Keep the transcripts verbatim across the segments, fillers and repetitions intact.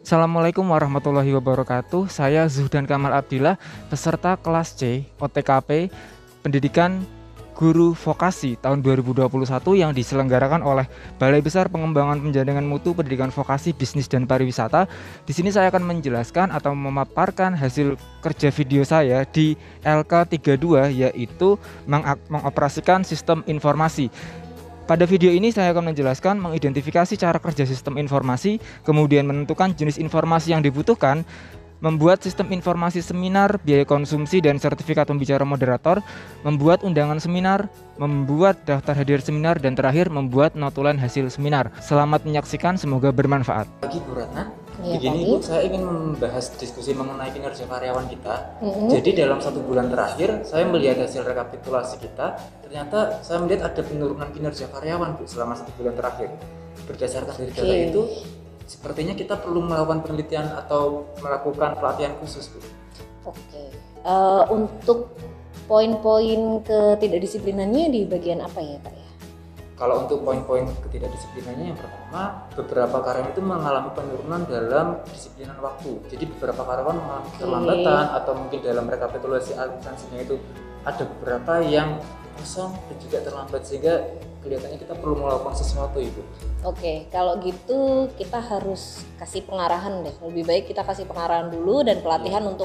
Assalamualaikum warahmatullahi wabarakatuh. Saya Zuhdan Kamal Abdillah, peserta kelas C O T K P Pendidikan Guru Vokasi tahun dua ribu dua puluh satu yang diselenggarakan oleh Balai Besar Pengembangan Penjaringan Mutu Pendidikan Vokasi Bisnis dan Pariwisata. Di sini saya akan menjelaskan atau memaparkan hasil kerja video saya di L K tiga puluh dua, yaitu mengoperasikan sistem informasi. Pada video ini saya akan menjelaskan mengidentifikasi cara kerja sistem informasi, kemudian menentukan jenis informasi yang dibutuhkan, membuat sistem informasi seminar, biaya konsumsi dan sertifikat pembicara moderator, membuat undangan seminar, membuat daftar hadir seminar, dan terakhir membuat notulen hasil seminar. Selamat menyaksikan, semoga bermanfaat. Pagi Bu Ratna, ya, begini pagi. Bu, saya ingin membahas diskusi mengenai kinerja karyawan kita. Mm-hmm. Jadi dalam satu bulan terakhir, saya melihat hasil rekapitulasi kita, ternyata saya melihat ada penurunan kinerja karyawan Bu selama satu bulan terakhir. Berdasarkan dari data Okay. itu, sepertinya kita perlu melakukan penelitian atau melakukan pelatihan khusus Bu. Oke, uh, untuk poin-poin ketidakdisiplinannya di bagian apa ya Pak ya? Kalau untuk poin-poin ketidakdisiplinannya, yang pertama, beberapa karyawan itu mengalami penurunan dalam disiplinan waktu. Jadi beberapa karyawan mengalami Okay. keterlambatan atau mungkin dalam rekapitulasi absensinya itu ada beberapa yang kosong dan juga terlambat, sehingga kelihatannya kita perlu melakukan sesuatu itu. Oke, kalau gitu kita harus kasih pengarahan deh. Lebih baik kita kasih pengarahan dulu dan pelatihan untuk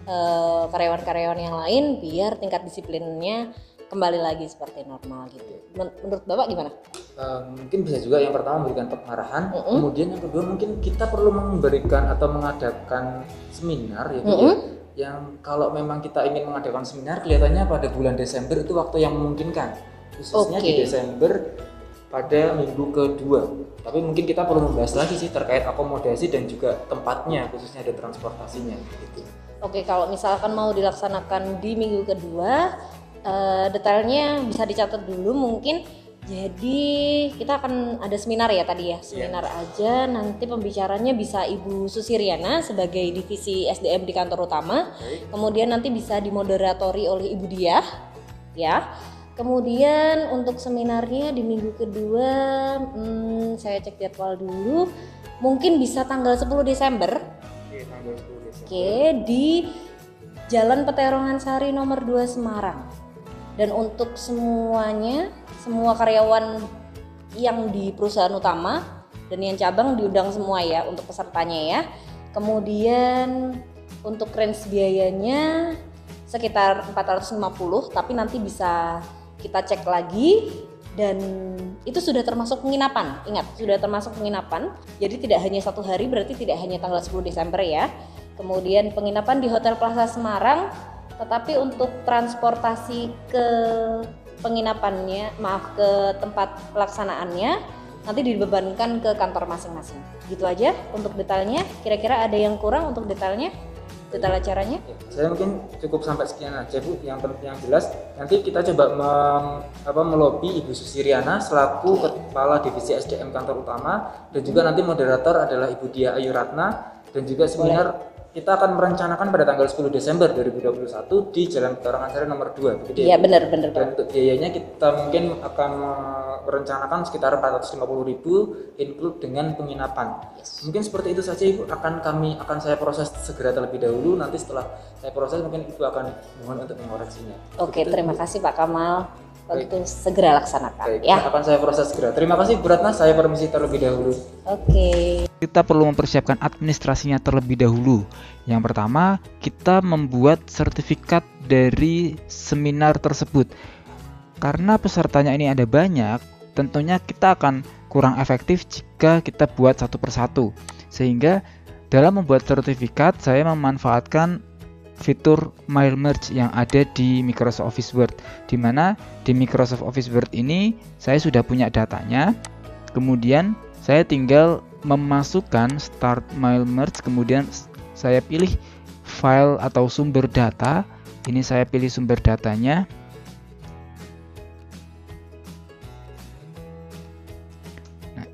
uh, karyawan-karyawan yang lain biar tingkat disiplinnya kembali lagi seperti normal gitu. Men- menurut Bapak gimana? Uh, mungkin bisa juga yang pertama memberikan pengarahan, Mm-mm. kemudian yang kedua mungkin kita perlu memberikan atau mengadakan seminar ya, Bu, Mm-mm. ya. Yang kalau memang kita ingin mengadakan seminar kelihatannya pada bulan Desember itu waktu yang memungkinkan, khususnya Oke. di Desember pada minggu kedua. Tapi mungkin kita perlu membahas lagi sih terkait akomodasi dan juga tempatnya, khususnya ada transportasinya gitu. Oke, kalau misalkan mau dilaksanakan di minggu kedua, uh, detailnya bisa dicatat dulu mungkin. Jadi kita akan ada seminar ya tadi ya, seminar aja. Nanti pembicaranya bisa Ibu Susiryana sebagai divisi S D M di kantor utama. Baik. Kemudian nanti bisa dimoderatori oleh Ibu Diah, ya. Kemudian untuk seminarnya di minggu kedua, hmm, saya cek jadwal dulu. Mungkin bisa tanggal sepuluh Desember. Oke, tanggal sepuluh Desember. Oke, di Jalan Peterongan Sari nomor dua Semarang. Dan untuk semuanya, semua karyawan yang di perusahaan utama dan yang cabang diundang semua ya untuk pesertanya ya. Kemudian untuk range biayanya sekitar empat ratus lima puluh, tapi nanti bisa kita cek lagi. Dan itu sudah termasuk penginapan, ingat sudah termasuk penginapan. Jadi tidak hanya satu hari, berarti tidak hanya tanggal sepuluh Desember ya. Kemudian penginapan di Hotel Plaza Semarang, tetapi untuk transportasi ke penginapannya, maaf ke tempat pelaksanaannya nanti dibebankan ke kantor masing-masing. Gitu aja untuk detailnya. Kira-kira ada yang kurang untuk detailnya? Detail acaranya? Ya, saya mungkin cukup sampai sekian aja Bu. Yang penting yang jelas nanti kita coba mem, apa, melobi Ibu Susiryana selaku Kepala Divisi S D M Kantor Utama, dan juga nanti moderator adalah Ibu Diah Ayu Ratna, dan juga seminar kita akan merencanakan pada tanggal sepuluh Desember dua ribu dua puluh satu di Jalan Peterongan Sari nomor dua. Iya benar benar. Dan untuk biayanya kita mungkin akan merencanakan sekitar empat ratus lima puluh ribu include dengan penginapan. Yes. Mungkin seperti itu saja Ibu, akan kami akan saya proses segera terlebih dahulu. Nanti setelah saya proses mungkin Ibu akan mohon untuk mengoreksinya. Oke, Begitu, terima Bu. kasih Pak Kamal. Baik. Untuk segera laksanakan Baik, ya. akan saya proses segera. Terima kasih Bu Ratna, saya permisi terlebih dahulu. Oke. Kita perlu mempersiapkan administrasinya terlebih dahulu. Yang pertama, kita membuat sertifikat dari seminar tersebut. Karena pesertanya ini ada banyak, tentunya kita akan kurang efektif jika kita buat satu persatu. Sehingga dalam membuat sertifikat, saya memanfaatkan fitur Mail Merge yang ada di Microsoft Office Word, di mana di Microsoft Office Word ini saya sudah punya datanya. Kemudian saya tinggal memasukkan Start Mail Merge, kemudian saya pilih file atau sumber data. Ini saya pilih sumber datanya. Nah,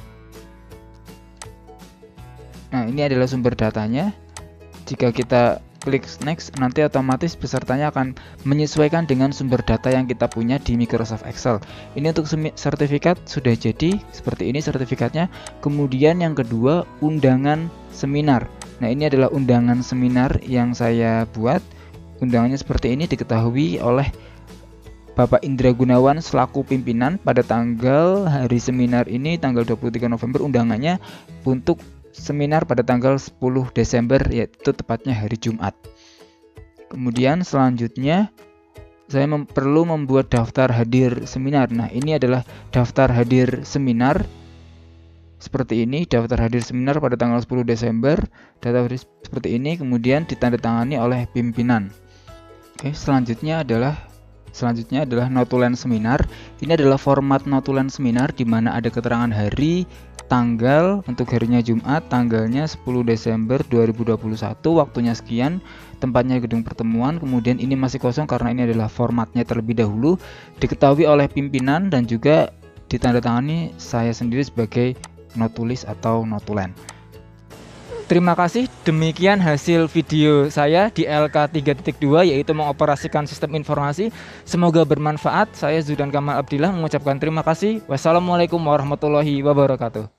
Nah, ini adalah sumber datanya. Jika kita klik next, nanti otomatis pesertanya akan menyesuaikan dengan sumber data yang kita punya di Microsoft Excel. Ini untuk sertifikat sudah jadi, seperti ini sertifikatnya. Kemudian yang kedua, undangan seminar. Nah, ini adalah undangan seminar yang saya buat. Undangannya seperti ini, diketahui oleh Bapak Indra Gunawan selaku pimpinan pada tanggal hari seminar ini, tanggal dua puluh tiga November, undangannya untuk seminar pada tanggal sepuluh Desember, yaitu tepatnya hari Jumat. Kemudian selanjutnya saya mem perlu membuat daftar hadir seminar. Nah, ini adalah daftar hadir seminar seperti ini, daftar hadir seminar pada tanggal sepuluh Desember, data hadir seperti ini, kemudian ditandatangani oleh pimpinan. Oke, selanjutnya adalah Selanjutnya adalah notulen seminar. Ini adalah format notulen seminar di mana ada keterangan hari, tanggal, untuk harinya Jumat, tanggalnya sepuluh Desember dua ribu dua puluh satu, waktunya sekian, tempatnya gedung pertemuan. Kemudian ini masih kosong karena ini adalah formatnya terlebih dahulu, diketahui oleh pimpinan dan juga ditandatangani saya sendiri sebagai notulis atau notulen. Terima kasih, demikian hasil video saya di L K tiga titik dua, yaitu mengoperasikan sistem informasi. Semoga bermanfaat. Saya Zudan Kamal Abdillah mengucapkan terima kasih. Wassalamualaikum warahmatullahi wabarakatuh.